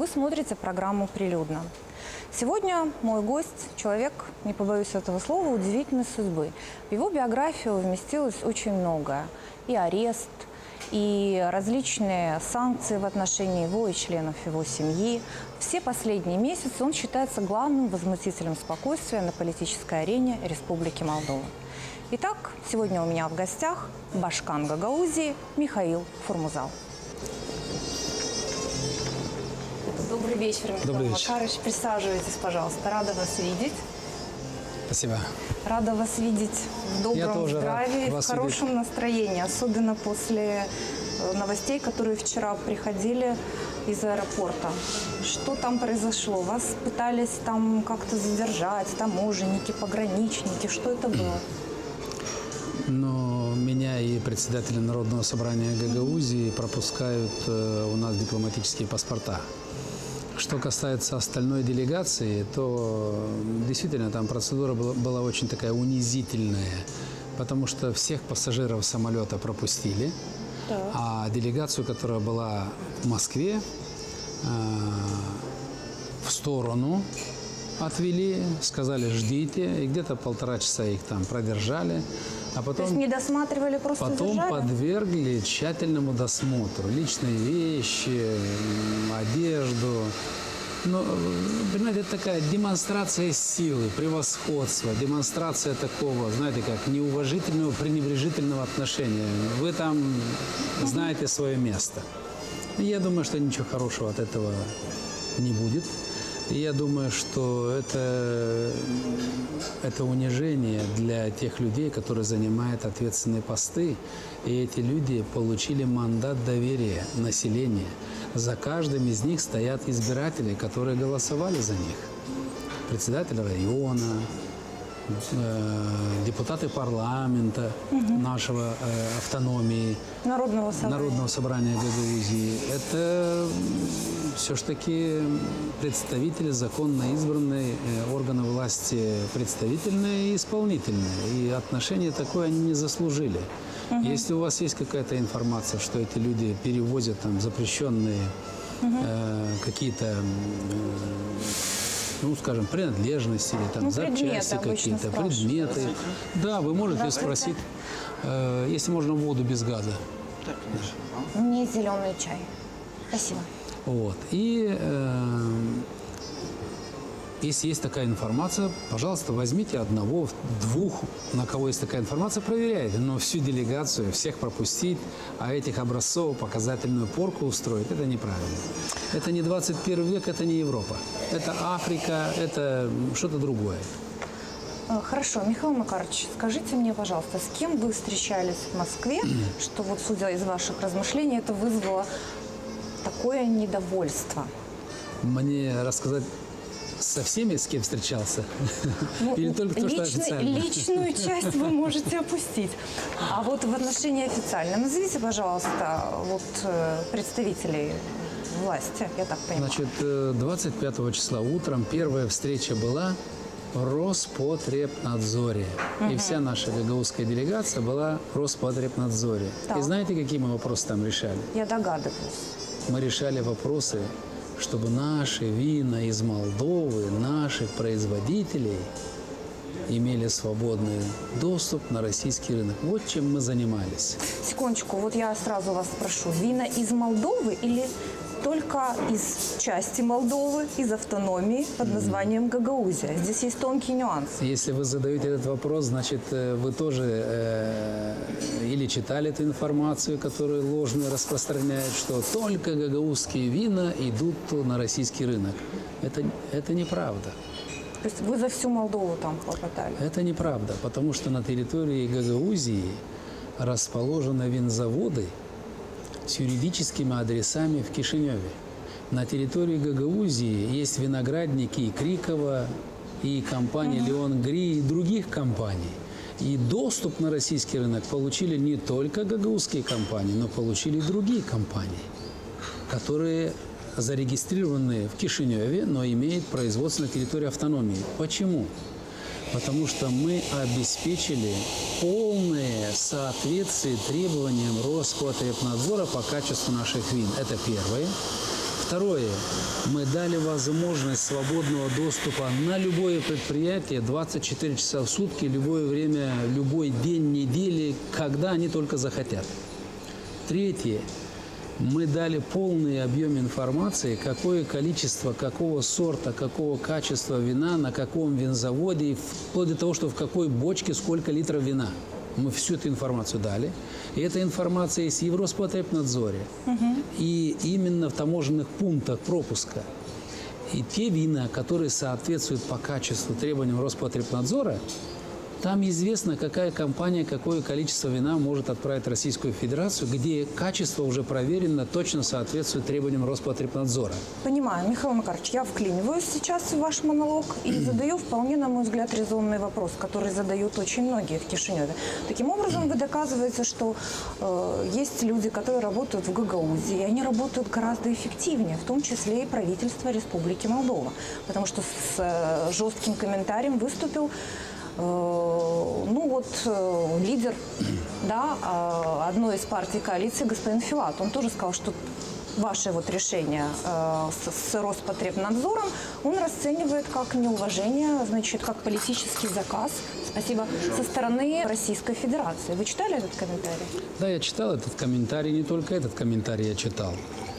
смотрите программу «Прилюдно». Сегодня мой гость – человек, не побоюсь этого слова, удивительной судьбы. В его биографию вместилось очень многое. И арест, и различные санкции в отношении его и членов его семьи. Все последние месяцы он считается главным возмутителем спокойствия на политической арене Республики Молдова. Итак, сегодня у меня в гостях Башкан Гагаузии Михаил Фурмузал. Добрый вечер, Михаил Макарович. Присаживайтесь, пожалуйста. Рада вас видеть. Спасибо. Рада вас видеть в добром здравии, в хорошем настроении, особенно после новостей, которые вчера приходили из аэропорта. Что там произошло? Вас пытались там как-то задержать, таможенники, пограничники. Что это было? Но меня и председателя Народного собрания Гагаузии пропускают у нас дипломатические паспорта. Что касается остальной делегации, то действительно там процедура была очень такая унизительная, потому что всех пассажиров самолета пропустили, а делегацию, которая была в Москве, в сторону отвели, сказали «ждите», и где-то 1,5 часа их там продержали. А потом, то есть не досматривали, просто потом задержали? подвергли тщательному досмотру. Личные вещи, одежду. Но, понимаете, это такая демонстрация силы, превосходства, демонстрация такого, знаете, как неуважительного, пренебрежительного отношения. Вы там знаете свое место. И я думаю, что ничего хорошего от этого не будет. И я думаю, что это унижение для тех людей, которые занимают ответственные посты. И эти люди получили мандат доверия населения. За каждым из них стоят избиратели, которые голосовали за них. Председатель района, депутаты парламента нашего автономии, Народного собрания Гагаузии. Это все-таки представители законно избранные органы власти, представительные и исполнительные. И отношение такое они не заслужили. Если у вас есть какая-то информация, что эти люди перевозят там запрещенные какие-то, ну, скажем, принадлежности или там запчасти какие-то, предметы. Да, вы можете спросить, если можно, воду без газа. Мне зеленый чай. Спасибо. Вот. И если есть такая информация, пожалуйста, возьмите одного, двух, на кого есть такая информация, проверяйте. Но всю делегацию, всех пропустить, а этих образцов показательную порку устроить, это неправильно. Это не 21 век, это не Европа. Это Африка, это что-то другое. Хорошо. Михаил Макарович, скажите мне, пожалуйста, с кем вы встречались в Москве, что вот, судя из ваших размышлений, это вызвало такое недовольство? Мне рассказать со всеми, с кем встречался? Ну, или только то, что официально? Личную часть вы можете опустить. А вот в отношении официально назовите, пожалуйста, вот представителей власти, я так понимаю. Значит, 25 числа утром первая встреча была в Роспотребнадзоре. И вся наша гагаузская делегация была в Роспотребнадзоре. Так. И знаете, какие мы вопросы там решали? Я догадываюсь. Мы решали вопросы, чтобы наши вина из Молдовы, наших производителей имели свободный доступ на российский рынок. Вот чем мы занимались. Секундочку, вот я сразу вас спрошу. Вина из Молдовы или только из части Молдовы, из автономии под названием Гагаузия? Здесь есть тонкий нюанс. Если вы задаете этот вопрос, значит, вы тоже или читали эту информацию, которую ложно распространяют, что только гагаузские вина идут на российский рынок. Это неправда. То есть вы за всю Молдову там хлопотали? Это неправда, потому что на территории Гагаузии расположены винзаводы с юридическими адресами в Кишиневе. На территории Гагаузии есть виноградники и Крикова, и компании «Леон Гри», и других компаний. И доступ на российский рынок получили не только гагаузские компании, но получили и другие компании, которые зарегистрированы в Кишиневе, но имеют производство на территории автономии. Почему? Потому что мы обеспечили полное соответствие требованиям Роспотребнадзора по качеству наших вин. Это первое. Второе. Мы дали возможность свободного доступа на любое предприятие 24 часа в сутки, любое время, любой день недели, когда они только захотят. Третье. Мы дали полный объем информации, какое количество, какого сорта, какого качества вина, на каком винзаводе, вплоть до того, что в какой бочке сколько литров вина. Мы всю эту информацию дали. И эта информация есть и в Роспотребнадзоре, и именно в таможенных пунктах пропуска. И те вина, которые соответствуют по качеству требованиям Роспотребнадзора, там известно, какая компания, какое количество вина может отправить в Российскую Федерацию, где качество уже проверено, точно соответствует требованиям Роспотребнадзора. Понимаю. Михаил Макарович, я вклиниваюсь сейчас в ваш монолог и задаю вполне, на мой взгляд, резонный вопрос, который задают очень многие в Кишиневе. Таким образом, вы доказываете, что есть люди, которые работают в Гагаузии, и они работают гораздо эффективнее, в том числе и правительство Республики Молдова. Потому что с жестким комментарием выступил лидер, да, одной из партий коалиции, господин Филат. Он тоже сказал, что ваше вот решение с Роспотребнадзором он расценивает как неуважение, значит, как политический заказ, спасибо, со стороны Российской Федерации. Вы читали этот комментарий? Да, я читал этот комментарий, не только этот комментарий я читал.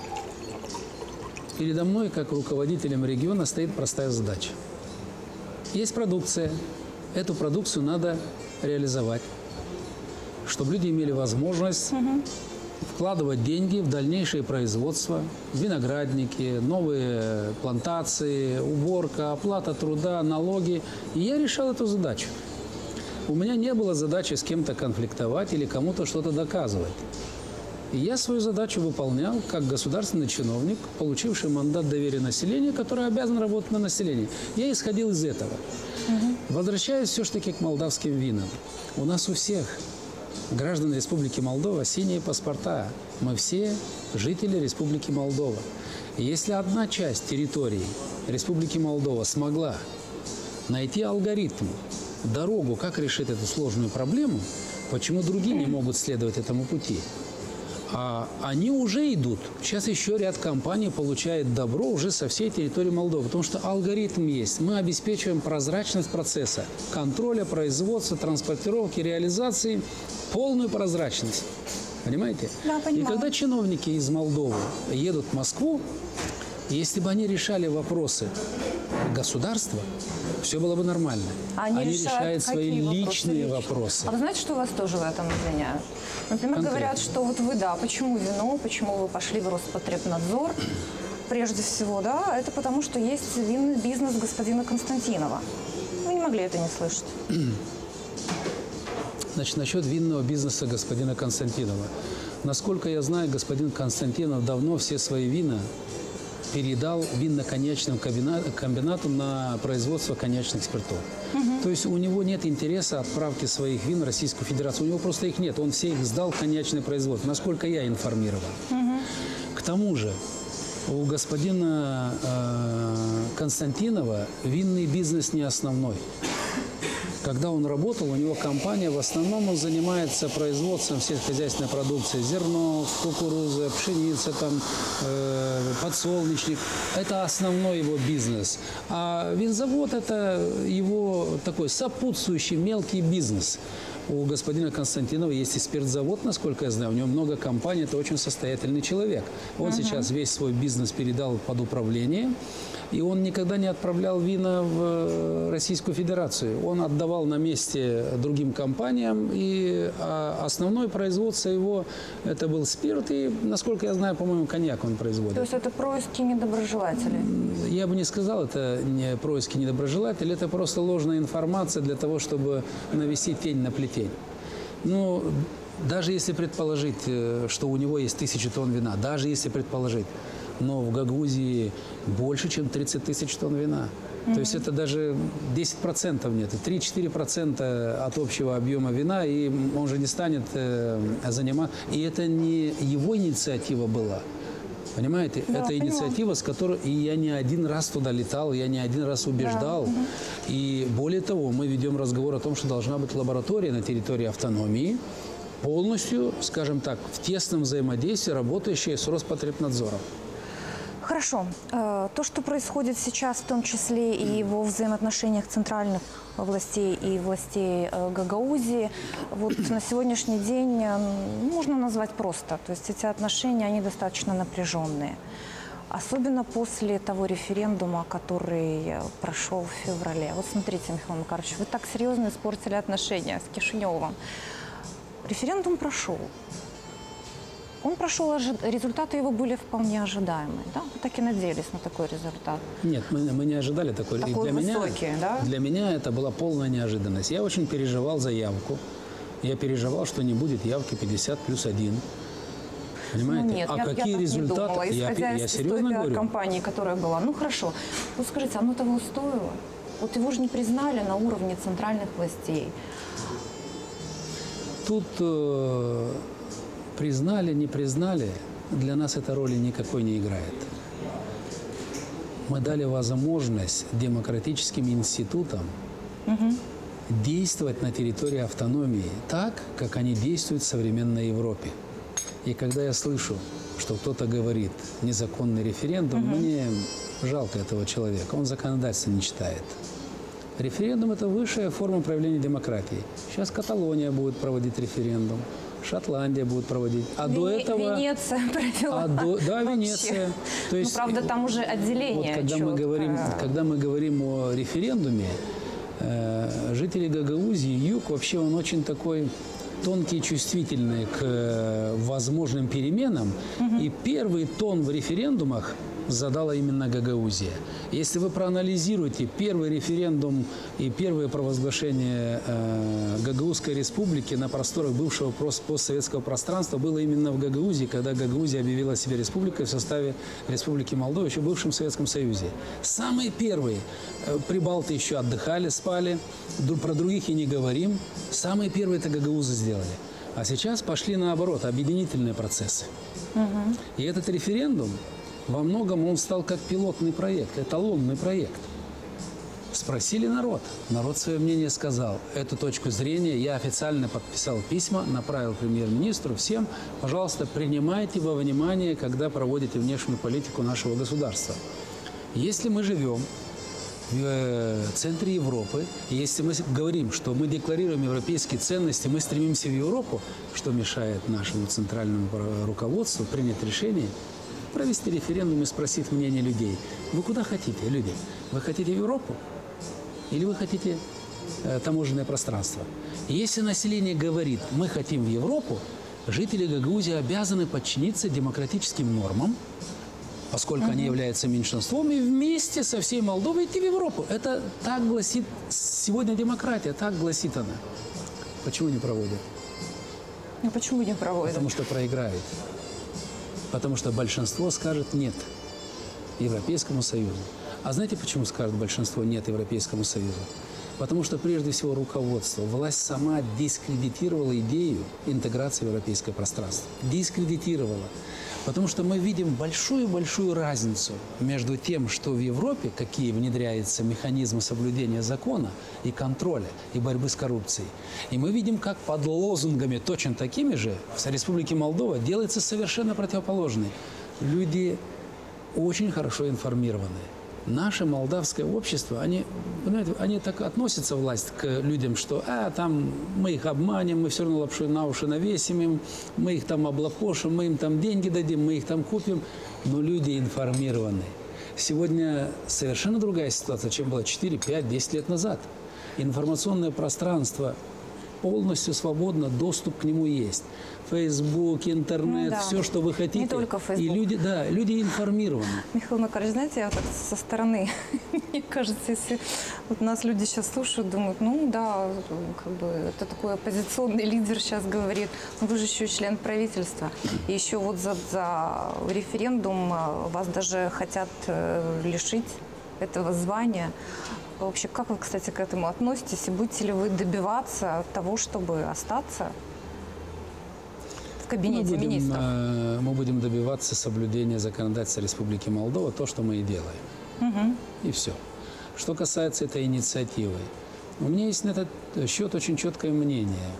Передо мной, как руководителем региона, стоит простая задача. Есть продукция. Эту продукцию надо реализовать, чтобы люди имели возможность вкладывать деньги в дальнейшее производство, виноградники, новые плантации, уборка, оплата труда, налоги. И я решал эту задачу. У меня не было задачи с кем-то конфликтовать или кому-то что-то доказывать. И я свою задачу выполнял как государственный чиновник, получивший мандат доверия населения, который обязан работать на населении. Я исходил из этого. Возвращаясь все-таки к молдавским винам. У нас у всех граждан Республики Молдова синие паспорта. Мы все жители Республики Молдова. И если одна часть территории Республики Молдова смогла найти алгоритм, дорогу, как решить эту сложную проблему, почему другие не могут следовать этому пути? А они уже идут. Сейчас еще ряд компаний получает добро уже со всей территории Молдовы, потому что алгоритм есть. Мы обеспечиваем прозрачность процесса, контроля, производства, транспортировки, реализации, полную прозрачность. Понимаете? Да, понимаю. И когда чиновники из Молдовы едут в Москву, если бы они решали вопросы государства, все было бы нормально. Они решают свои личные вопросы. А вы знаете, что вас тоже в этом обвиняют? Например, Конкретно. говорят, что вот вы, да, почему вино, почему вы пошли в Роспотребнадзор, прежде всего, да, это потому, что есть винный бизнес господина Константинова. Вы не могли это не слышать. Значит, насчет винного бизнеса господина Константинова. Насколько я знаю, господин Константинов давно все свои вина передал винно-коньячным комбинатам на производство коньячных спиртов. То есть у него нет интереса отправки своих вин в Российскую Федерацию. У него просто их нет. Он все их сдал в коньячное производство, насколько я информирован. К тому же у господина Константинова винный бизнес не основной. Когда он работал, у него компания, в основном он занимается производством сельскохозяйственной продукции. Зерно, кукуруза, пшеница, подсолнечник. Это основной его бизнес. А винзавод – это его такой сопутствующий мелкий бизнес. У господина Константинова есть и спиртзавод, насколько я знаю. У него много компаний, это очень состоятельный человек. Он сейчас весь свой бизнес передал под управление. И он никогда не отправлял вина в Российскую Федерацию. Он отдавал на месте другим компаниям. И основное производство его – это был спирт. И, насколько я знаю, по-моему, коньяк он производит. То есть это происки недоброжелателей? Я бы не сказал, это не происки недоброжелателей. Это просто ложная информация для того, чтобы навести тень на плетень. Ну, даже если предположить, что у него есть 1000 тонн вина, даже если предположить, но в Гагаузии больше, чем 30 тысяч тонн вина. То есть это даже 10% нет, 3-4% от общего объема вина, и он же не станет заниматься. И это не его инициатива была. Понимаете? Да, это инициатива, с которой и я не один раз туда летал, я не один раз убеждал. Да. И более того, мы ведем разговор о том, что должна быть лаборатория на территории автономии, полностью, скажем так, в тесном взаимодействии, работающая с Роспотребнадзором. Хорошо. То, что происходит сейчас, в том числе и во взаимоотношениях центральных властей и властей Гагаузии, вот на сегодняшний день можно назвать просто. То есть эти отношения, они достаточно напряженные. Особенно после того референдума, который прошел в феврале. Вот смотрите, Михаил Макарович, вы так серьезно испортили отношения с Кишиневым. Референдум прошел. Он прошел, результаты его были вполне ожидаемые. Да? Вы так и надеялись на такой результат. Нет, мы не ожидали такой. Такой высокий, да? Для меня это была полная неожиданность. Я очень переживал за явку. Я переживал, что не будет явки 50+1. Понимаете? Ну, нет, какие так результаты? Не думала. Исходя Я из серьезно говорю. компании, которая была. Ну хорошо. Вот скажите, оно того стоило? Вот его же не признали на уровне центральных властей. Тут признали, не признали, для нас эта роли никакой не играет. Мы дали возможность демократическим институтам действовать на территории автономии так, как они действуют в современной Европе. И когда я слышу, что кто-то говорит незаконный референдум, мне жалко этого человека, он законодательство не читает. Референдум – это высшая форма проявления демократии. Сейчас Каталония будет проводить референдум, Шотландия будет проводить. А до этого… Венеция провела. Да, Венеция. То есть, правда, там уже отделение. Вот, когда мы говорим о референдуме, жители Гагаузии, юг, вообще он очень такой тонкий и чувствительный к возможным переменам. И первый тон в референдумах задала именно Гагаузия. Если вы проанализируете первый референдум и первое провозглашение Гагаузской республики на просторах бывшего постсоветского пространства было именно в Гагаузии, когда Гагаузия объявила себя республикой в составе Республики Молдова, еще в бывшем Советском Союзе. Самые первые, прибалты еще отдыхали, спали, про других и не говорим, самые первые это гагаузы сделали. А сейчас пошли наоборот, объединительные процессы. И этот референдум, во многом он стал как пилотный проект, эталонный проект. Спросили народ. Народ свое мнение сказал. Эту точку зрения я официально подписал письма, направил премьер-министру всем. Пожалуйста, принимайте во внимание, когда проводите внешнюю политику нашего государства. Если мы живем в центре Европы, и если мы говорим, что мы декларируем европейские ценности, мы стремимся в Европу, что мешает нашему центральному руководству принять решение, провести референдум и спросить мнение людей. Вы куда хотите, люди? Вы хотите в Европу? Или вы хотите таможенное пространство? И если население говорит, мы хотим в Европу, жители Гагаузии обязаны подчиниться демократическим нормам, поскольку они являются меньшинством, и вместе со всей Молдовой идти в Европу. Это так гласит сегодня демократия, так гласит она. Почему не проводят? Ну почему не проводят? Потому что проиграют. Потому что большинство скажет «нет» Европейскому Союзу. А знаете, почему скажет большинство «нет» Европейскому Союзу? Потому что, прежде всего, руководство, власть сама дискредитировала идею интеграции в европейское пространство. Дискредитировала. Потому что мы видим большую-большую разницу между тем, что в Европе, какие внедряются механизмы соблюдения закона и контроля, и борьбы с коррупцией. И мы видим, как под лозунгами точно такими же в Республике Молдова делается совершенно противоположное. Люди очень хорошо информированы. Наше молдавское общество, они так относятся, власть, к людям, что там мы их обманем, мы все равно лапшу на уши навесим им, мы их там облапошим, мы им там деньги дадим, мы их там купим. Но люди информированы. Сегодня совершенно другая ситуация, чем была 4, 5, 10 лет назад. Информационное пространство полностью свободно, доступ к нему есть. Фейсбук, интернет, все, что вы хотите. Не только Фейсбук. И люди информированы. Михаил Макарович, знаете, я так со стороны, мне кажется, если вот нас люди сейчас слушают, думают, как бы это такой оппозиционный лидер сейчас говорит, вы же еще член правительства. И еще вот за референдум вас даже хотят лишить этого звания. Вообще, как вы, кстати, к этому относитесь? И будете ли вы добиваться того, чтобы остаться в кабинете министров? Мы будем добиваться соблюдения законодательства Республики Молдова, то, что мы и делаем. И все. Что касается этой инициативы, у меня есть на этот счет очень четкое мнение.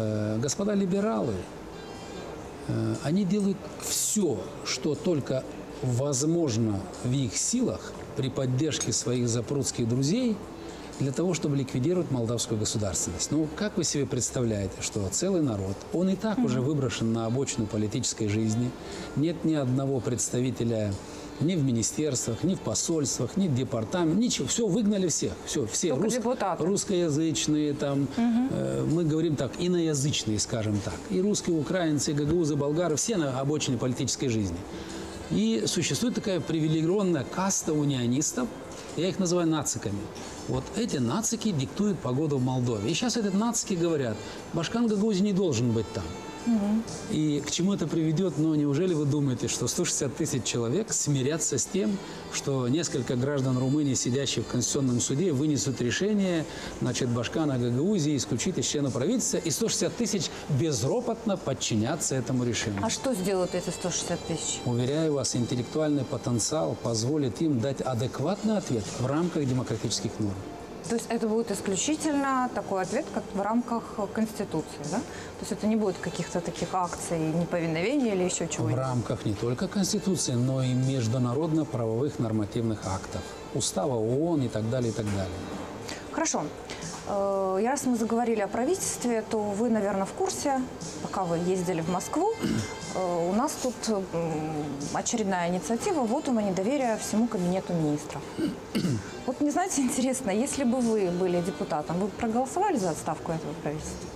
Господа либералы, они делают все, что только возможно в их силах при поддержке своих запрудских друзей для того, чтобы ликвидировать молдавскую государственность. Ну, как вы себе представляете, что целый народ, он и так уже выброшен на обочину политической жизни, нет ни одного представителя ни в министерствах, ни в посольствах, ни в департаменте, ничего, все, выгнали всех, все русскоязычные, там, мы говорим так, иноязычные, скажем так, и русские, украинцы, и гагаузы, болгары, все на обочине политической жизни. И существует такая привилегированная каста унионистов, я их называю нациками. Вот эти нацики диктуют погоду в Молдове. И сейчас эти нацики говорят, Башкан Гагаузии не должен быть там. И к чему это приведет? Ну, неужели вы думаете, что 160 тысяч человек смирятся с тем, что несколько граждан Румынии, сидящих в Конституционном суде, вынесут решение, значит, Башкана Гагаузии исключить из члена правительства, и 160 тысяч безропотно подчинятся этому решению? А что сделают эти 160 тысяч? Уверяю вас, интеллектуальный потенциал позволит им дать адекватный ответ в рамках демократических норм. То есть это будет исключительно такой ответ, как в рамках Конституции, да? То есть это не будет каких-то таких акций неповиновения или еще чего-нибудь? В рамках не только Конституции, но и международно-правовых нормативных актов, Устава ООН и так далее, и так далее. Хорошо. И раз мы заговорили о правительстве, то вы, наверное, в курсе, пока вы ездили в Москву, у нас тут очередная инициатива вотума недоверия всему кабинету министров. Вот мне, знаете, интересно, если бы вы были депутатом, вы бы проголосовали за отставку этого правительства?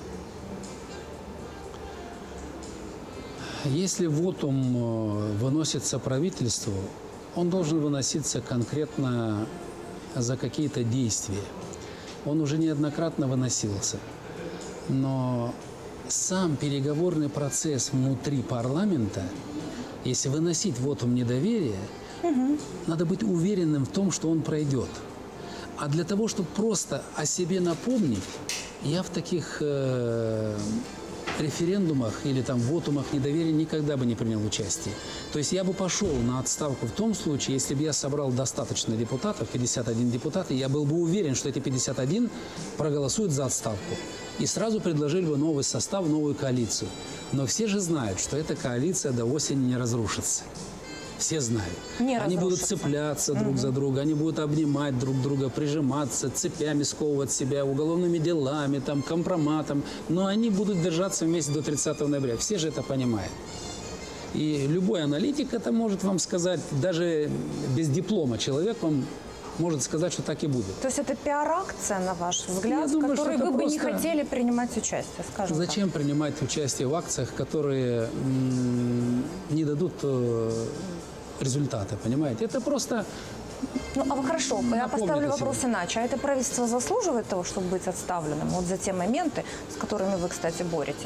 Если вотум выносится правительству, он должен выноситься конкретно за какие-то действия. Он уже неоднократно выносился. Но сам переговорный процесс внутри парламента, если выносить вотум недоверия, надо быть уверенным в том, что он пройдет. А для того, чтобы просто о себе напомнить, я в таких референдумах или там вотумах недоверия никогда бы не принял участие. То есть я бы пошел на отставку в том случае, если бы я собрал достаточно депутатов, 51 депутат, и я был бы уверен, что эти 51 проголосуют за отставку. И сразу предложили бы новый состав, новую коалицию. Но все же знают, что эта коалиция до осени не разрушится. Все знают. Они будут цепляться друг за друга, они будут обнимать друг друга, прижиматься, цепями сковывать себя, уголовными делами, там, компроматом. Но они будут держаться вместе до 30 ноября. Все же это понимают. И любой аналитик это может вам сказать, даже без диплома человек вам может сказать, что так и будет. То есть это пиар-акция, на ваш взгляд, в которой вы бы не хотели принимать участие, скажем так? Зачем принимать участие в акциях, которые не дадут результаты, понимаете? Это просто... Ну, а хорошо, я поставлю вопрос иначе. А это правительство заслуживает того, чтобы быть отставленным? Вот за те моменты, с которыми вы, кстати, боретесь.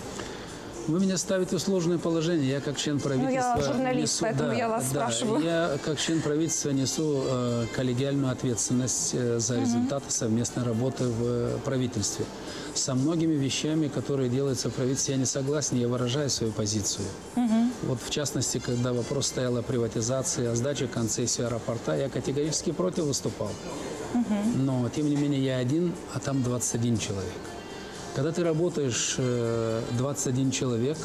Вы меня ставите в сложное положение. Я как член правительства... Ну, я журналист, несу, поэтому я вас спрашиваю. Я как член правительства несу коллегиальную ответственность за результаты совместной работы в правительстве. Со многими вещами, которые делаются в правительстве, я не согласен, я выражаю свою позицию. Вот в частности, когда вопрос стоял о приватизации, о сдаче концессии аэропорта, я категорически против выступал. Но, тем не менее, я один, а там 21 человек. Когда ты работаешь 21 человек,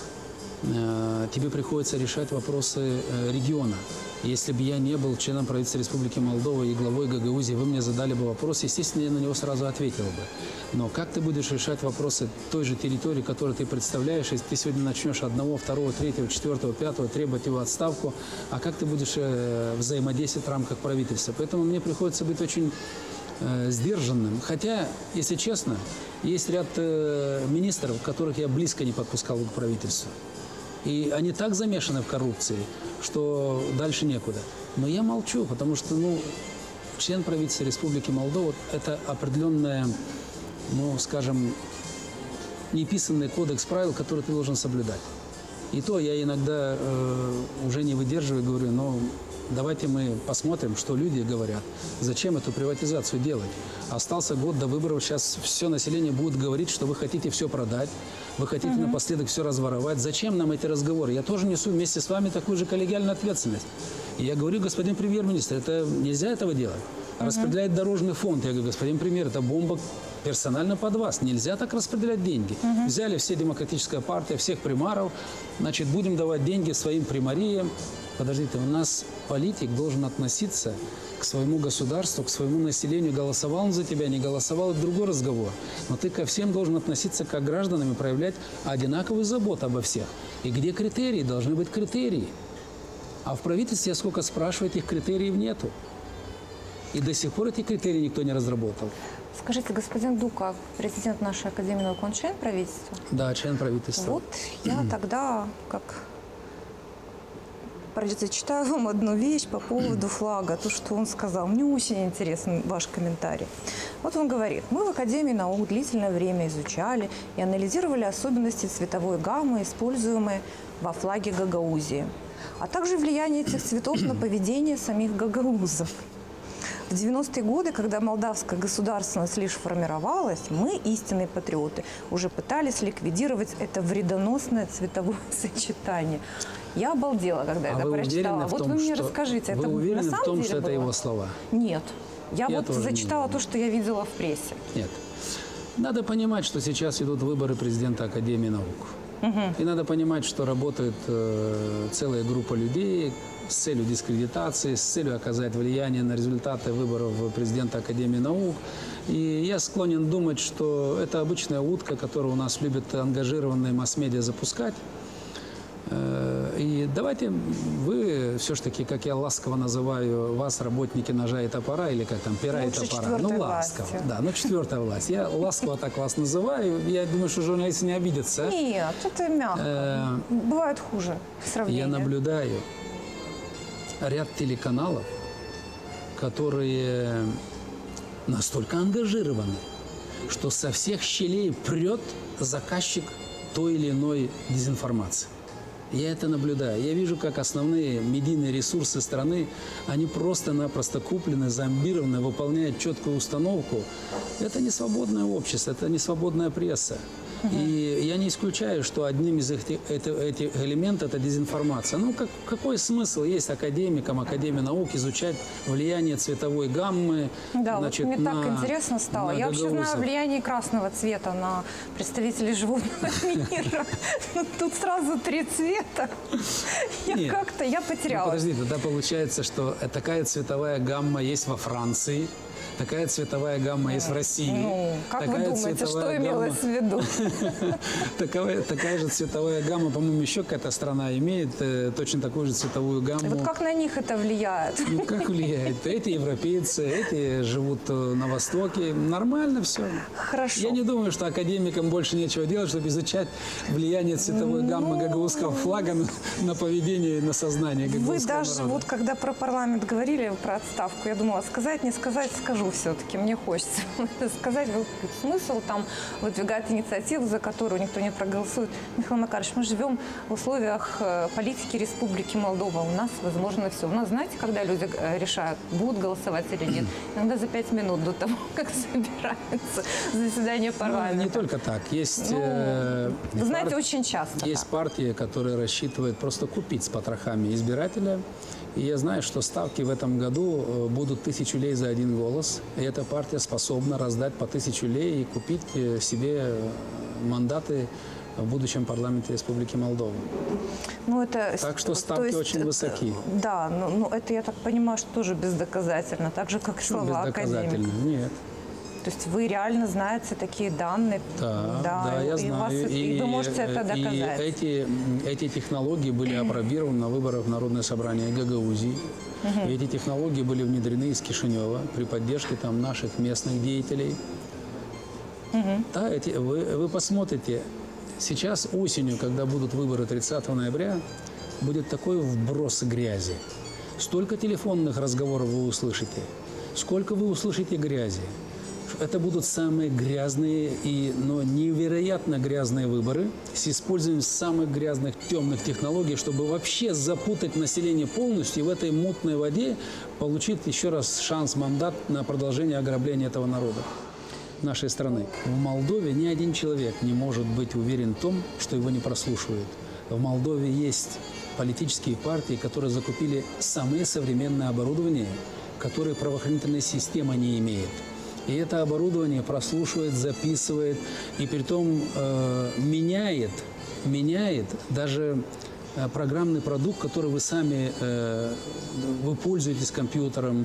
тебе приходится решать вопросы региона. Если бы я не был членом правительства Республики Молдова и главой Гагаузии, вы мне задали бы вопрос, естественно, я на него сразу ответил бы. Но как ты будешь решать вопросы той же территории, которую ты представляешь, если ты сегодня начнешь одного, второго, третьего, четвертого, пятого требовать его отставку, а как ты будешь взаимодействовать в рамках правительства? Поэтому мне приходится быть очень сдержанным. Хотя, если честно, есть ряд министров, которых я близко не подпускал к правительству. И они так замешаны в коррупции, что дальше некуда. Но я молчу, потому что, член правительства Республики Молдова – это определенная, скажем, неписанный кодекс правил, который ты должен соблюдать. И то я иногда уже не выдерживаю и говорю, давайте мы посмотрим, что люди говорят. Зачем эту приватизацию делать? Остался год до выборов, сейчас все население будет говорить, что вы хотите все продать, вы хотите напоследок все разворовать. Зачем нам эти разговоры? Я тоже несу вместе с вами такую же коллегиальную ответственность. И я говорю, господин премьер-министр, нельзя этого делать. Распределяет дорожный фонд. Я говорю, господин премьер, это бомба персонально под вас. Нельзя так распределять деньги. Взяли все демократическая партия, всех примаров, значит, будем давать деньги своим примариям. Подождите, у нас политик должен относиться к своему государству, к своему населению. Голосовал он за тебя, не голосовал – это другой разговор. Но ты ко всем должен относиться как к гражданам и проявлять одинаковую заботу обо всех. И где критерии? Должны быть критерии. А в правительстве, я сколько спрашиваю, этих критериев нету. И до сих пор эти критерии никто не разработал. Скажите, господин Дука, президент нашей Академии наук, он член правительства? Да, член правительства. Вот я тогда как зачитаю вам одну вещь по поводу флага, то, что он сказал. Мне очень интересен ваш комментарий. Вот он говорит: мы в Академии наук длительное время изучали и анализировали особенности цветовой гаммы, используемой во флаге Гагаузии, а также влияние этих цветов на поведение самих гагаузов. В 90-е годы, когда молдавская государственность лишь формировалась, мы, истинные патриоты, уже пытались ликвидировать это вредоносное цветовое сочетание. Я обалдела, когда это прочитала. Вот вы мне расскажите, вы это уверены на самом в том, деле что это было? его слова? Нет. Я вот тоже зачитала то, что я видела в прессе. Нет. Надо понимать, что сейчас идут выборы президента Академии наук. И надо понимать, что работает целая группа людей с целью дискредитации, с целью оказать влияние на результаты выборов президента Академии наук. И я склонен думать, что это обычная утка, которую у нас любят ангажированные масс-медиа запускать. И давайте вы все-таки, как я ласково называю вас, работники ножа и топора, или как там, пера и топора. Ну, ласково. Да, ну, четвертая власть. Я ласково так вас называю. Я думаю, что журналисты не обидятся. Нет, это мягко. Бывает хуже сравнения. Я наблюдаю ряд телеканалов, которые настолько ангажированы, что со всех щелей прет заказчик той или иной дезинформации. Я это наблюдаю. Я вижу, как основные медийные ресурсы страны, они просто-напросто куплены, зомбированы, выполняют четкую установку. Это не свободное общество, это не свободная пресса. И я не исключаю, что одним из этих элементов это дезинформация. Ну, какой смысл есть академикам Академии наук изучать влияние цветовой гаммы? Да, значит, вот мне так интересно стало. Я вообще знаю влияние красного цвета на представителей животного мира. Тут сразу 3 цвета. Я потерялась. Подожди, тогда получается, что такая цветовая гамма есть во Франции. Такая цветовая гамма есть в России. Ну, как вы думаете, что имелось в виду? Такая же цветовая гамма, по-моему, еще какая-то страна имеет точно такую же цветовую гамму. И вот как на них это влияет? Ну, как влияет? Эти европейцы, эти живут на Востоке. Нормально все. Хорошо. Я не думаю, что академикам больше нечего делать, чтобы изучать влияние цветовой гаммы гагаузского флага на поведение и на сознание гагаузского Вы даже народа. вот когда про парламент говорили, про отставку, я думала, сказать, не сказать, скажу все-таки. Мне хочется это сказать. Смысл там выдвигать инициативу, за которую никто не проголосует. Михаил Макарович, мы живем в условиях политики Республики Молдова. У нас возможно все. У нас, знаете, когда люди решают, будут голосовать или нет? Иногда за 5 минут до того, как собирается заседание парламента. Ну, не только так. Есть, вы знаете, очень часто есть партии, которые рассчитывают просто купить с потрохами избирателя. И я знаю, что ставки в этом году будут 1000 лей за 1 голос. И эта партия способна раздать по 1000 лей и купить себе мандаты в будущем парламенте Республики Молдова. Ну, это, так что ставки очень высоки. Да, но это, я так понимаю, что тоже бездоказательно, так же, как и слова академика. Нет. То есть вы реально знаете такие данные? Да, я знаю. И вы можете это доказать? И эти технологии были опробированы на выборах в Народное собрание Гагаузии. И эти технологии были внедрены из Кишинева при поддержке там наших местных деятелей. Да, вы посмотрите, сейчас осенью, когда будут выборы 30 ноября, будет такой вброс грязи. Столько телефонных разговоров вы услышите, сколько вы услышите грязи. Это будут самые грязные но невероятно грязные выборы с использованием самых грязных темных технологий, чтобы вообще запутать население полностью и в этой мутной воде получить еще раз шанс, мандат на продолжение ограбления этого народа, нашей страны. В Молдове ни один человек не может быть уверен в том, что его не прослушивают. В Молдове есть политические партии, которые закупили самое современное оборудование, которое правоохранительная система не имеет. И это оборудование прослушивает, записывает и притом меняет даже программный продукт, который вы сами, вы пользуетесь компьютером,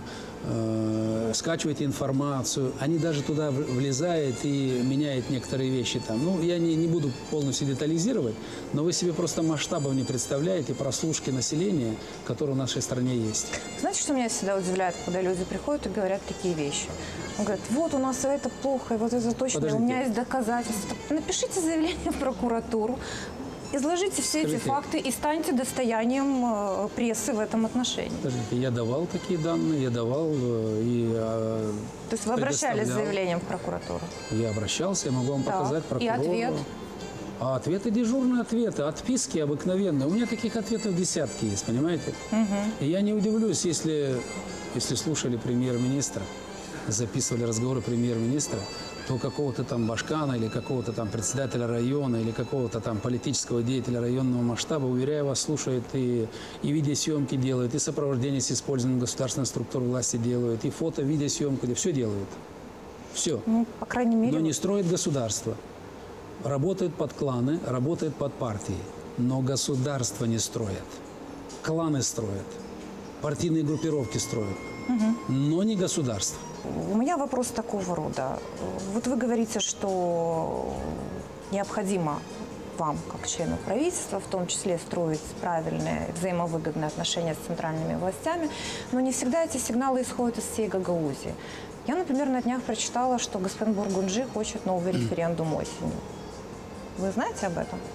скачиваете информацию, они даже туда влезают и меняют некоторые вещи там. Ну, я не буду полностью детализировать, но вы себе просто масштабов не представляете прослушки населения, которое в нашей стране есть. Знаете, что меня всегда удивляет, когда люди приходят и говорят такие вещи? Он говорит, вот у нас это плохо, и вот это точно, Подождите. у меня есть доказательства. Напишите заявление в прокуратуру, изложите все эти факты и станьте достоянием прессы в этом отношении. Подождите, я давал такие данные, я давал и То есть вы обращались с заявлением в прокуратуру? Я обращался, я могу вам показать прокурору. И ответ? А ответы дежурные ответы, отписки обыкновенные. У меня таких ответов десятки есть, понимаете? И я не удивлюсь, если слушали премьер-министра, записывали разговоры премьер-министра, то какого-то там Башкана или какого-то там председателя района или какого-то там политического деятеля районного масштаба, уверяю вас, слушают и видеосъемки делают, и сопровождение с использованием государственных структур власти делают, и фото, видеосъемку, все делают. Все. Ну, по крайней мере... Но не строит государство. Работают под кланы, работают под партии. Но государство не строят. Кланы строят. Партийные группировки строят. Но не государство. У меня вопрос такого рода. Вот вы говорите, что необходимо вам, как члену правительства, в том числе строить правильные, взаимовыгодные отношения с центральными властями, но не всегда эти сигналы исходят из всей Гагаузии. Я, например, на днях прочитала, что господин Бургунджи хочет новый референдум осенью. Вы знаете об этом?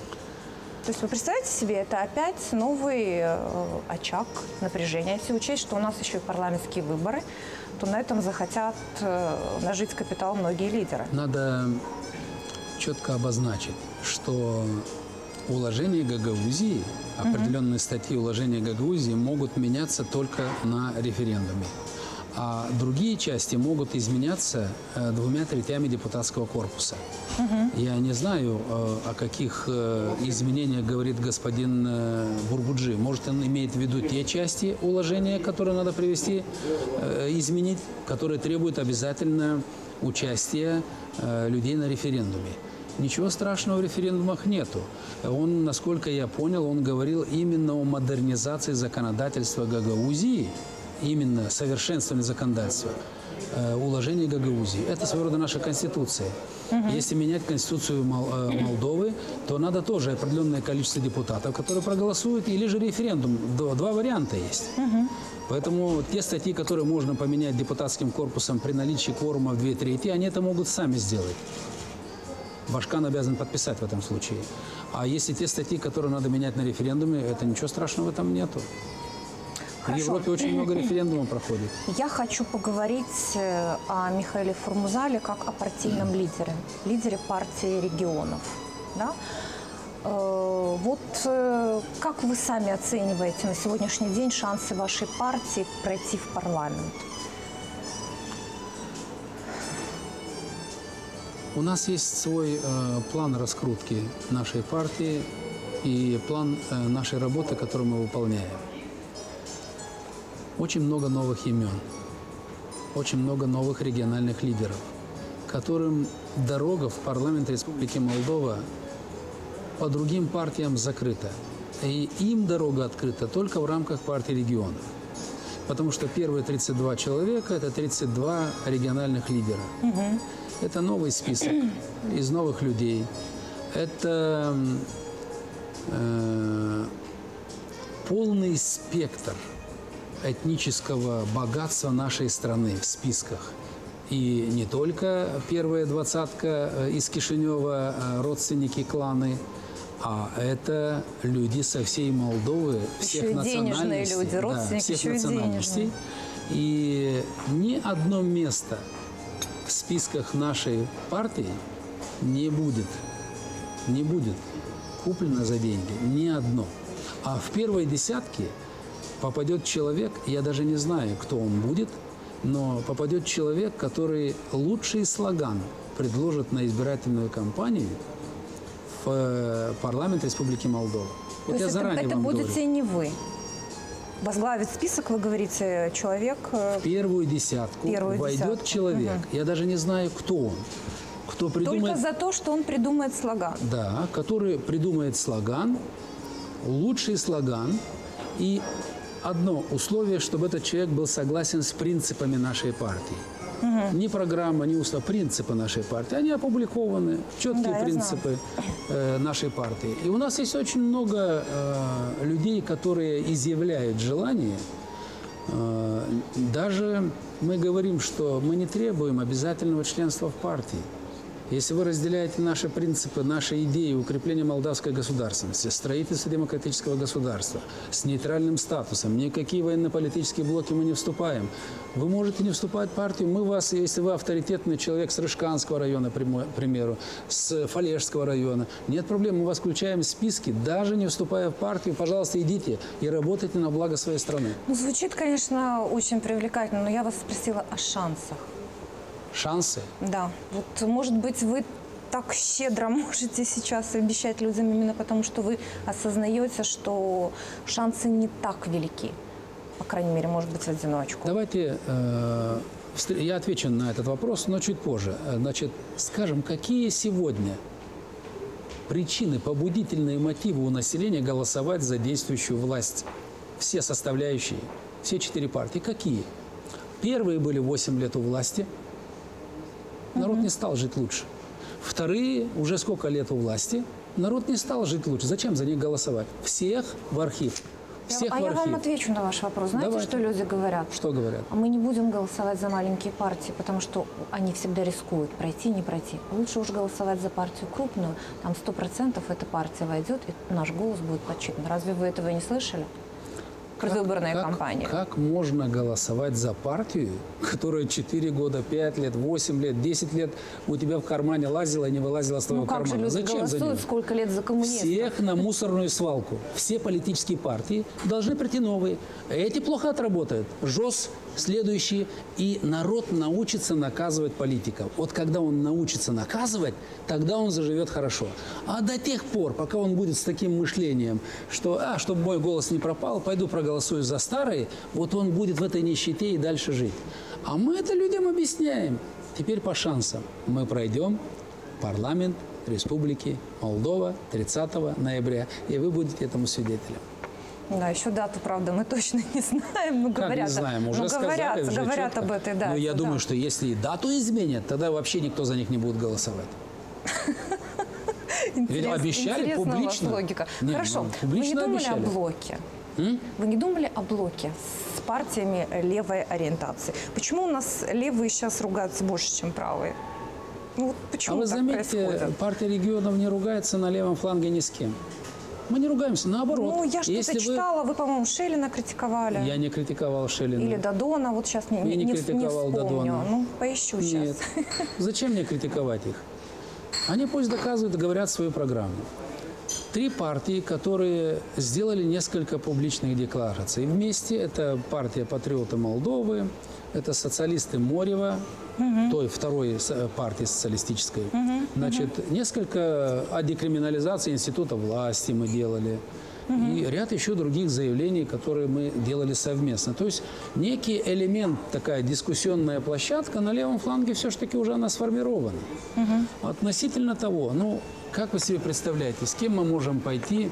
То есть вы представляете себе, это опять новый очаг напряжения. Если учесть, что у нас еще и парламентские выборы, то на этом захотят нажить капитал многие лидеры. Надо четко обозначить, что уложения Гагаузии, определенные статьи уложения Гагаузии могут меняться только на референдуме. А другие части могут изменяться 2/3 депутатского корпуса. Я не знаю, о каких изменениях говорит господин Бургунджи. Может, он имеет в виду те части уложения, которые надо привести, изменить, которые требуют обязательно участия людей на референдуме. Ничего страшного в референдумах нету. Он, насколько я понял, он говорил именно о модернизации законодательства Гагаузии, именно совершенствование законодательства, уложение Гагаузии. Это своего рода наша конституция. Если менять конституцию Молдовы, то надо тоже определенное количество депутатов, которые проголосуют, или же референдум. Два варианта есть. Поэтому те статьи, которые можно поменять депутатским корпусом при наличии кворума в 2/3, они это могут сами сделать. Башкан обязан подписать в этом случае. А если те статьи, которые надо менять на референдуме, это ничего страшного в этом нету. Хорошо. В Европе очень много референдумов проходит. Я хочу поговорить о Михаиле Формузале как о партийном лидере партии регионов. Да? Вот как вы сами оцениваете на сегодняшний день шансы вашей партии пройти в парламент? У нас есть свой план раскрутки нашей партии и план нашей работы, которую мы выполняем. Очень много новых имен, очень много новых региональных лидеров, которым дорога в парламент Республики Молдова по другим партиям закрыта. И им дорога открыта только в рамках партии регионов. Потому что первые 32 человека – это 32 региональных лидера. Это новый список из новых людей. Это полный спектр этнического богатства нашей страны в списках. И не только первая двадцатка из Кишинева, родственники, кланы, а это люди со всей Молдовы, всех еще национальностей. Денежные люди, родственники, всех еще национальностей. И ни одно место в списках нашей партии не будет куплено за деньги. Ни одно. А в первой десятке попадет человек, я даже не знаю, кто он будет, но попадет человек, который лучший слоган предложит на избирательную кампанию в парламент Республики Молдова. Вот я заранее это вам будете говорю. не вы. Возглавит список, вы говорите, человек... В первую десятку войдет человек. Я даже не знаю, кто он. Кто придумает... Только за то, что он придумает слоган. Да, который придумает слоган, лучший слоган и одно условие, чтобы этот человек был согласен с принципами нашей партии. Ни программа, ни устав, принципы нашей партии. Они опубликованы, четкие принципы нашей партии. И у нас есть очень много людей, которые изъявляют желание. Даже мы говорим, что мы не требуем обязательного членства в партии. Если вы разделяете наши принципы, наши идеи укрепления молдавской государственности, строительства демократического государства с нейтральным статусом, никакие военно-политические блоки мы не вступаем. Вы можете не вступать в партию. Мы вас, если вы авторитетный человек с Рыжканского района, к примеру, с Фалежского района, нет проблем, мы вас включаем в списки, даже не вступая в партию. Пожалуйста, идите и работайте на благо своей страны. Ну, звучит, конечно, очень привлекательно, но я вас спросила о шансах. Шансы? Да. Вот, может быть, вы так щедро можете сейчас обещать людям именно потому, что вы осознаете, что шансы не так велики. По крайней мере, может быть, в одиночку. Давайте я отвечу на этот вопрос, но чуть позже. Значит, скажем, какие сегодня причины, побудительные мотивы у населения голосовать за действующую власть? Все составляющие, все 4 партии. Какие? Первые были 8 лет у власти. Народ не стал жить лучше. Вторые, уже сколько лет у власти, народ не стал жить лучше. Зачем за них голосовать? Всех в архив. Всех в архив. Я вам отвечу на ваш вопрос. Знаете, Давайте. что люди говорят? Что говорят? Мы не будем голосовать за маленькие партии, потому что они всегда рискуют пройти, не пройти. Лучше уж голосовать за партию крупную. Там 100% эта партия войдет, и наш голос будет подсчитан. Разве вы этого не слышали? Предвыборная кампания. Как можно голосовать за партию, которая 4 года, 5 лет, 8 лет, 10 лет у тебя в кармане лазила и не вылазила с твоего кармана? Как же люди Зачем голосуют, за нее? сколько лет за коммунистов? Всех на мусорную свалку. Все политические партии должны прийти новые. Эти плохо отработают. ЖОС, следующие. И народ научится наказывать политиков. Вот когда он научится наказывать, тогда он заживет хорошо. А до тех пор, пока он будет с таким мышлением, что, чтобы мой голос не пропал, пойду проголосую за старые, вот он будет в этой нищете и дальше жить. А мы это людям объясняем. Теперь по шансам. Мы пройдем парламент Республики Молдова 30 ноября, и вы будете этому свидетелем. Да, еще дату, правда, мы точно не знаем. Ну, как говорят, не знаем? Уже говорят, сказали, говорят об этой дате. Но я да. думаю, что если и дату изменят, тогда вообще никто за них не будет голосовать. Ведь обещали публично. Логика. Нет, Хорошо, вы не думали о блоке? Вы не думали о блоке с партиями левой ориентации? Почему у нас левые сейчас ругаются больше, чем правые? Ну, вот почему вы так заметьте, происходит? партия регионов не ругается на левом фланге ни с кем. Мы не ругаемся, наоборот. Ну, я что-то читала, вы, по-моему, Шелина критиковали. Я не критиковал Шелина. Или Додона, вот сейчас я не критиковал вспомню. Додона. Ну, поищу сейчас. Нет. Зачем мне критиковать их? Они пусть доказывают и говорят свою программу. 3 партии, которые сделали несколько публичных деклараций. Вместе это партия «Патриоты Молдовы», это социалисты Морева, той второй партии социалистической. Значит, несколько о декриминализации института власти мы делали. И ряд еще других заявлений, которые мы делали совместно. То есть некий элемент, такая дискуссионная площадка на левом фланге все-таки уже она сформирована. Относительно того, ну, как вы себе представляете, с кем мы можем пойти?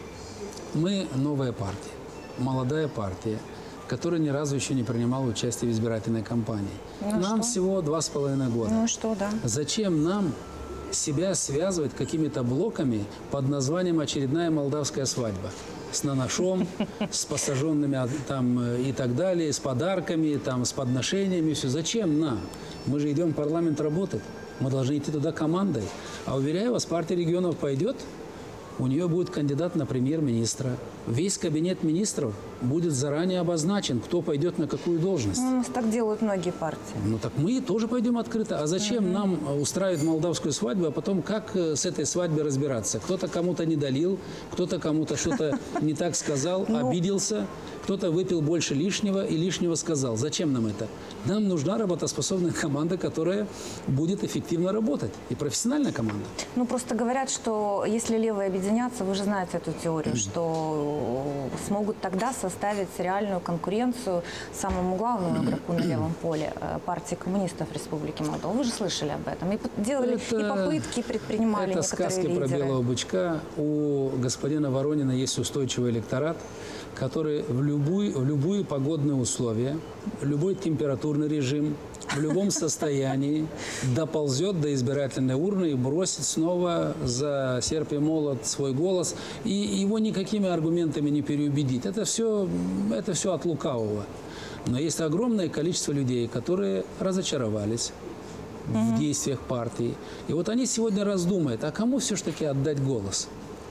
Мы новая партия, молодая партия, которая ни разу еще не принимала участие в избирательной кампании. Ну, нам что? всего 2,5 года. Ну что, да. Зачем нам себя связывать какими-то блоками под названием «Очередная молдавская свадьба»? С наношом, с посаженными там и так далее, с подарками, там, с подношениями. Все. Зачем нам? Мы же идем в парламент работать. Мы должны идти туда командой. А уверяю вас, партия регионов пойдет, у нее будет кандидат на премьер-министра. Весь кабинет министров будет заранее обозначен, кто пойдет на какую должность. Ну, у нас так делают многие партии. Ну так мы тоже пойдем открыто. А зачем нам устраивать молдавскую свадьбу, а потом как с этой свадьбой разбираться? Кто-то кому-то не долил, кто-то кому-то что-то не так сказал, обиделся, кто-то выпил больше лишнего и лишнего сказал. Зачем нам это? Нам нужна работоспособная команда, которая будет эффективно работать. И профессиональная команда. Ну, просто говорят, что если левые объединятся, вы же знаете эту теорию, что смогут тогда составить реальную конкуренцию самому главному игроку на левом поле партии коммунистов Республики Молдова. Вы же слышали об этом. И делали, и попытки предпринимали это некоторые сказки лидеры. про белого бычка. У господина Воронина есть устойчивый электорат, который в любые погодные условия, любой температурный режим, в любом состоянии доползет до избирательной урны и бросит снова за серп и молот свой голос. И его никакими аргументами не переубедить. Это все от лукавого. Но есть огромное количество людей, которые разочаровались в действиях партии. И вот они сегодня раздумают, а кому все-таки отдать голос?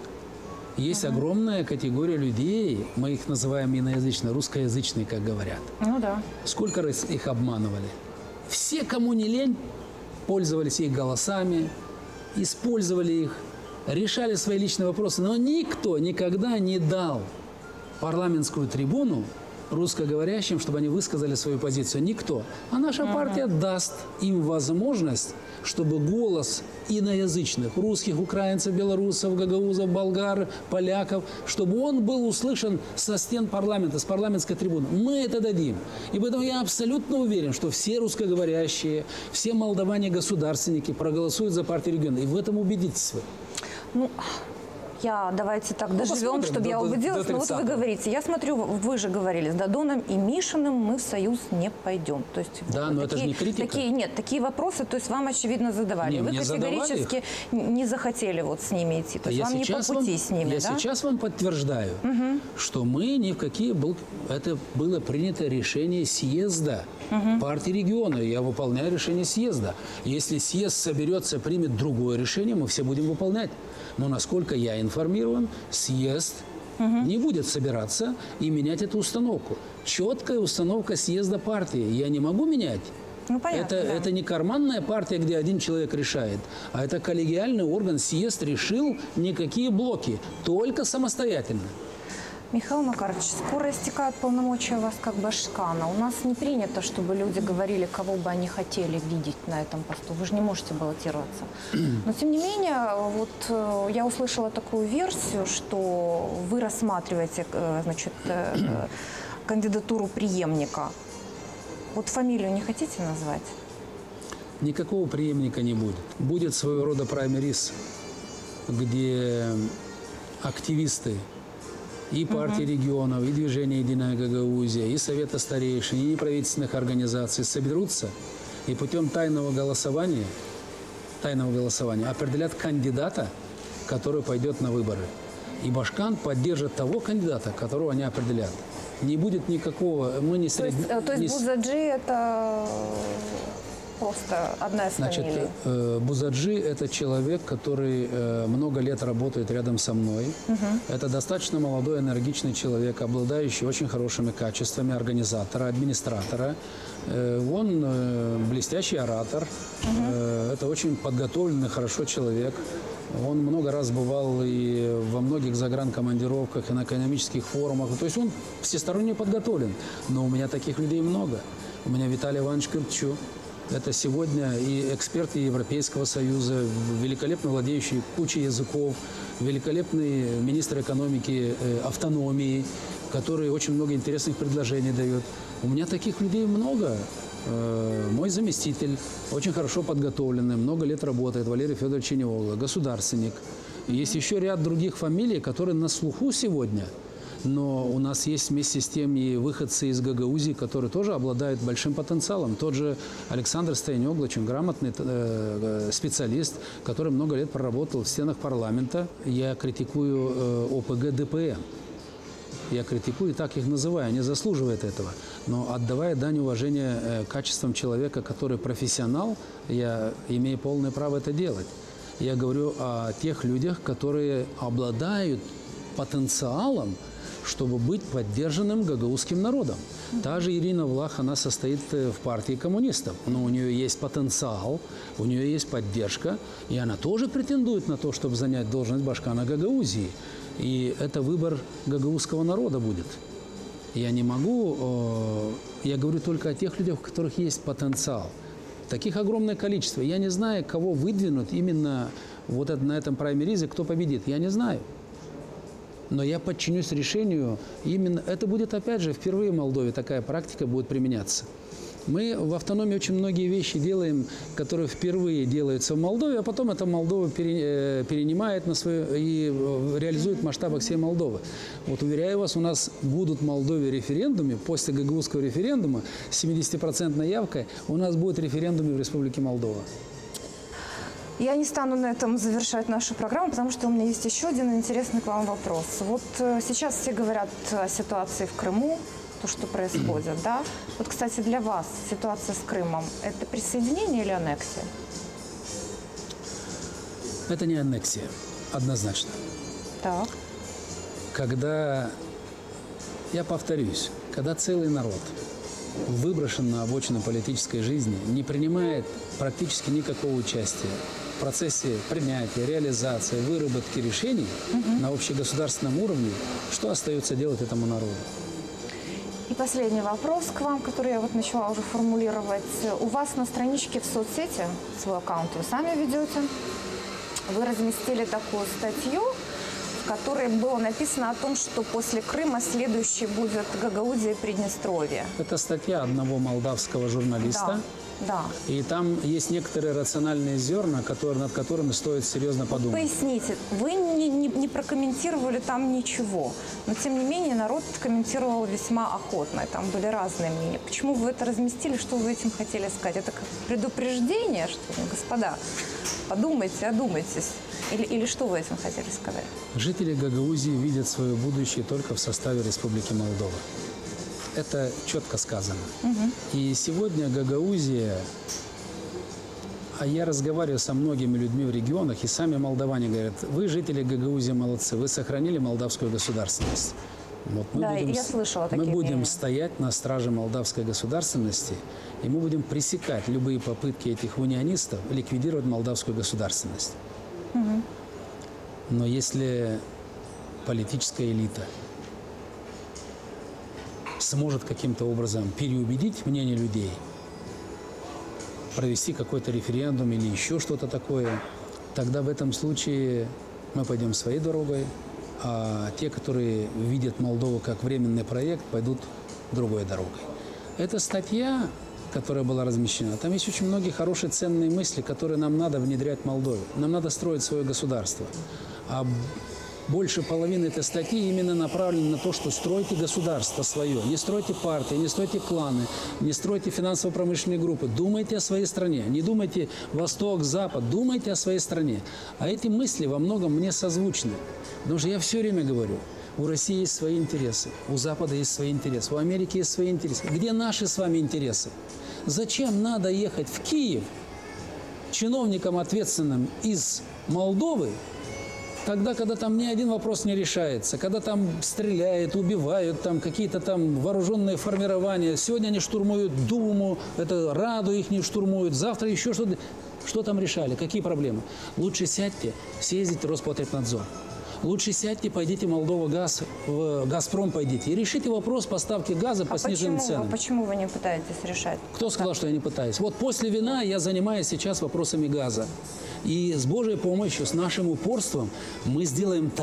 Есть огромная категория людей, мы их называем иноязычные, русскоязычные, как говорят. Ну да. Сколько раз их обманывали? Все, кому не лень, пользовались их голосами, использовали их, решали свои личные вопросы. Но никто никогда не дал парламентскую трибуну русскоговорящим, чтобы они высказали свою позицию. Никто. А наша партия даст им возможность, чтобы голос иноязычных, русских, украинцев, белорусов, гагаузов, болгар, поляков, чтобы он был услышан со стен парламента, с парламентской трибуны. Мы это дадим. И поэтому я абсолютно уверен, что все русскоговорящие, все молдаване-государственники проголосуют за партию региона. И в этом убедитесь вы. Ну, давайте так доживем, чтобы я убедилась. Но вот вы говорите, я смотрю, вы же говорили, с Додоном и Мишиным мы в союз не пойдем. То есть, да, вот, но это же не критика. Такие вопросы, то есть вам, очевидно, задавали. Вы категорически не захотели вот с ними идти. То есть вам не по пути с ними, Я сейчас вам подтверждаю, что мы ни в какие... Это было принято решение съезда партии региона. Я выполняю решение съезда. Если съезд соберется, примет другое решение, мы все будем выполнять. Но, насколько я информирован, съезд не будет собираться и менять эту установку. Четкая установка съезда партии. Я не могу менять. Ну, понятно, это не карманная партия, где один человек решает, а это коллегиальный орган. Съезд решил никакие блоки, только самостоятельно. Михаил Макарович, скоро истекают полномочия вас как башкана. У нас не принято, чтобы люди говорили, кого бы они хотели видеть на этом посту. Вы же не можете баллотироваться. Но, тем не менее, вот я услышала такую версию, что вы рассматриваете, значит, кандидатуру преемника. Вот фамилию не хотите назвать? Никакого преемника не будет. Будет своего рода праймериз, где активисты и партии регионов, и движения «Единая Гагаузия», и Совета старейшин, и неправительственных организаций соберутся и путем тайного голосования определят кандидата, который пойдет на выборы. И Башкан поддержит того кандидата, которого они определят. Не будет никакого... То есть Бузаджи – это просто одна из фамилий? Значит, Бузаджи – это человек, который много лет работает рядом со мной. Это достаточно молодой, энергичный человек, обладающий очень хорошими качествами организатора, администратора. Он блестящий оратор. Это очень подготовленный, хорошо человек. Он много раз бывал и во многих загранкомандировках, и на экономических форумах. То есть он всесторонне подготовлен. Но у меня таких людей много. У меня Виталий Иванович Кыртчу. Это сегодня и эксперты Европейского Союза, великолепно владеющие кучей языков, великолепный министр экономики автономии, который очень много интересных предложений дает. У меня таких людей много. Мой заместитель, очень хорошо подготовленный, много лет работает, Валерий Федорович Чинеогло, государственник. Есть еще ряд других фамилий, которые на слуху сегодня. Но у нас есть вместе с тем и выходцы из Гагаузии, которые тоже обладают большим потенциалом. Тот же Александр Стоянёгло, очень грамотный специалист, который много лет проработал в стенах парламента. Я критикую ОПГ ДПМ. Я критикую и так их называю, они заслуживают этого. Но отдавая дань уважения качествам человека, который профессионал, я имею полное право это делать. Я говорю о тех людях, которые обладают потенциалом, чтобы быть поддержанным гагаузским народом. Та же Ирина Влах, она состоит в партии коммунистов, но у нее есть потенциал, у нее есть поддержка, и она тоже претендует на то, чтобы занять должность башкана Гагаузии. И это выбор гагаузского народа будет. Я не могу, я говорю только о тех людях, у которых есть потенциал. Таких огромное количество. Я не знаю, кого выдвинут именно вот на этом праймеризе, кто победит. Я не знаю. Но я подчинюсь решению именно... Это будет, опять же, впервые в Молдове такая практика будет применяться. Мы в автономии очень многие вещи делаем, которые впервые делаются в Молдове, а потом это Молдова перенимает на свою и реализует в масштабах всей Молдовы. Вот уверяю вас, у нас будут в Молдове референдумы, после гагаузского референдума с 70% явкой у нас будут референдумы в Республике Молдова. Я не стану на этом завершать нашу программу, потому что у меня есть еще один интересный к вам вопрос. Вот сейчас все говорят о ситуации в Крыму, то, что происходит, да? Вот, кстати, для вас ситуация с Крымом – это присоединение или аннексия? Это не аннексия, однозначно. Так. Когда, я повторюсь, когда целый народ выброшен на обочину политической жизни, не принимает практически никакого участия в процессе принятия, реализации, выработки решений на общегосударственном уровне, что остается делать этому народу? И последний вопрос к вам, который я вот начала уже формулировать. У вас на страничке в соцсети, свой аккаунт вы сами ведете, вы разместили такую статью, в которой было написано о том, что после Крыма следующий будет Гагаузия и Приднестровье. Это статья одного молдавского журналиста. Да. И там есть некоторые рациональные зерна, над которыми стоит серьезно подумать. Поясните, вы не прокомментировали там ничего, но тем не менее народ комментировал весьма охотно, там были разные мнения. Почему вы это разместили, что вы этим хотели сказать? Это как предупреждение, что ли, господа, подумайте, одумайтесь. Или что вы этим хотели сказать? Жители Гагаузии видят свое будущее только в составе Республики Молдова. Это четко сказано. И сегодня Гагаузия, а я разговариваю со многими людьми в регионах, и сами молдаване говорят, вы, жители Гагаузии, молодцы, вы сохранили молдавскую государственность. Вот я слышала такие мы будем мнения. стоять на страже молдавской государственности, и мы будем пресекать любые попытки этих унионистов ликвидировать молдавскую государственность. Но если политическая элита сможет каким-то образом переубедить мнение людей, провести какой-то референдум или еще что-то такое, тогда в этом случае мы пойдем своей дорогой, а те, которые видят Молдову как временный проект, пойдут другой дорогой. Эта статья, которая была размещена, там есть очень многие хорошие, ценные мысли, которые нам надо внедрять в Молдове. Нам надо строить свое государство. А больше половины этой статьи именно направлена на то, что стройте государство свое. Не стройте партии, не стройте кланы, не стройте финансово-промышленные группы. Думайте о своей стране. Не думайте Восток, Запад. Думайте о своей стране. А эти мысли во многом мне созвучны. Потому что я все время говорю, у России есть свои интересы, у Запада есть свои интересы, у Америки есть свои интересы. Где наши с вами интересы? Зачем надо ехать в Киев чиновникам, ответственным из Молдовы, тогда, когда там ни один вопрос не решается, когда там стреляют, убивают, там какие-то там вооруженные формирования. Сегодня они штурмуют Думу, это Раду их не штурмуют, завтра еще что-то. Что там решали? Какие проблемы? Лучше сядьте, съездите в Роспотребнадзор. Лучше сядьте, пойдите в Молдова-Газ, в Газпром пойдите и решите вопрос поставки газа по сниженным ценам. Почему вы не пытаетесь решать? Кто сказал, что я не пытаюсь? Вот после вина я занимаюсь сейчас вопросами газа. И с Божьей помощью, с нашим упорством мы сделаем,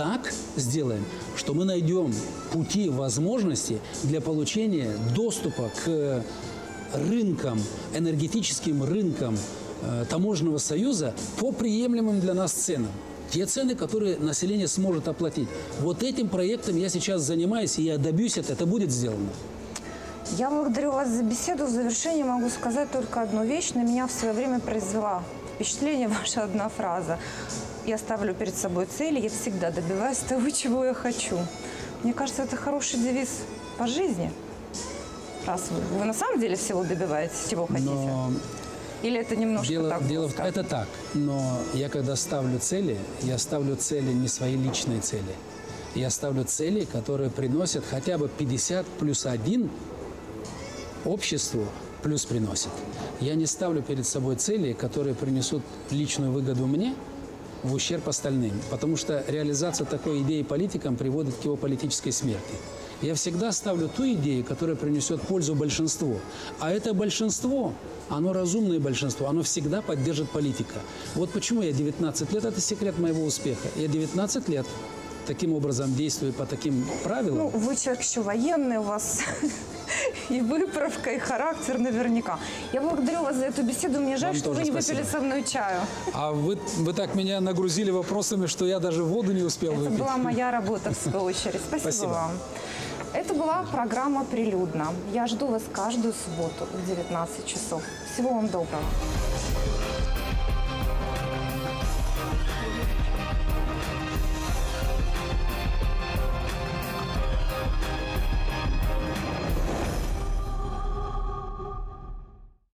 что мы найдем пути, возможности для получения доступа к рынкам, энергетическим рынкам таможенного союза по приемлемым для нас ценам. Те цены, которые население сможет оплатить. Вот этим проектом я сейчас занимаюсь, и я добьюсь это будет сделано. Я благодарю вас за беседу. В завершение могу сказать только одну вещь. На меня в свое время произвела впечатление ваша одна фраза. Я ставлю перед собой цели, я всегда добиваюсь того, чего я хочу. Мне кажется, это хороший девиз по жизни. Раз вы на самом деле всего добиваетесь, чего хотите. Или это немножко это так, но я когда ставлю цели, я ставлю цели не свои личные цели. Я ставлю цели, которые приносят хотя бы 50 плюс 1 обществу, плюс приносят. Я не ставлю перед собой цели, которые принесут личную выгоду мне в ущерб остальным, потому что реализация такой идеи политикам приводит к его политической смерти. Я всегда ставлю ту идею, которая принесет пользу большинству. А это большинство, оно разумное большинство, оно всегда поддержит политика. Вот почему я 19 лет, это секрет моего успеха. Я 19 лет таким образом действую по таким правилам. Ну, вы человек еще военный, у вас и выправка, и характер наверняка. Я благодарю вас за эту беседу. Мне жаль, Вам что вы тоже не спасибо. выпили со мной чаю. А вы так меня нагрузили вопросами, что я даже воду не успел Это выпить. была моя работа, в свою очередь. Спасибо вам. Это была программа «Прилюдно». Я жду вас каждую субботу в 19 часов. Всего вам доброго.